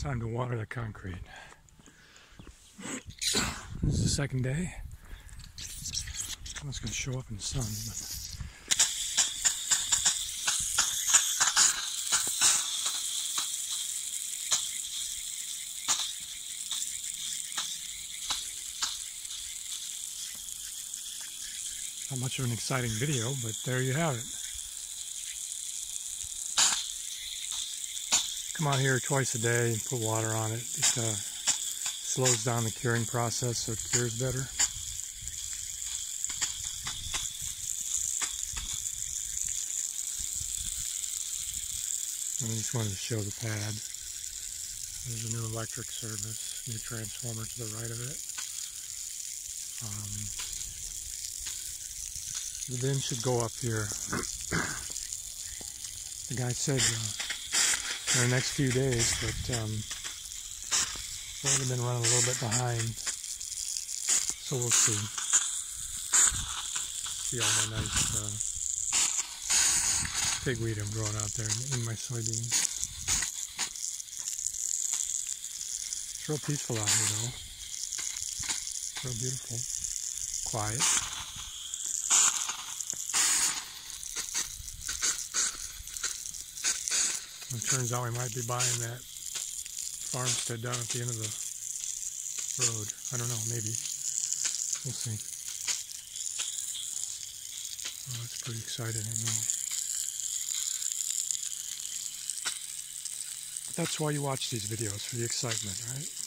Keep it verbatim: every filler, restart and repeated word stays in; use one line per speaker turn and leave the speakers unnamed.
Time to water the concrete. This is the second day. It's going to show up in the sun. But not much of an exciting video, but there you have it. Come out here twice a day and put water on it. It uh, slows down the curing process so it cures better. I just wanted to show the pad. There's a new electric service, new transformer to the right of it. Um, the bin should go up here. The guy said uh, in the next few days, but um, they've been running a little bit behind, so we'll see. See all my nice uh, pigweed I'm growing out there in my soybeans. It's real peaceful out here though. Real beautiful. Quiet. It turns out we might be buying that farmstead down at the end of the road. I don't know, maybe. We'll see. Oh, that's pretty exciting, I know. That's why you watch these videos, for the excitement, right?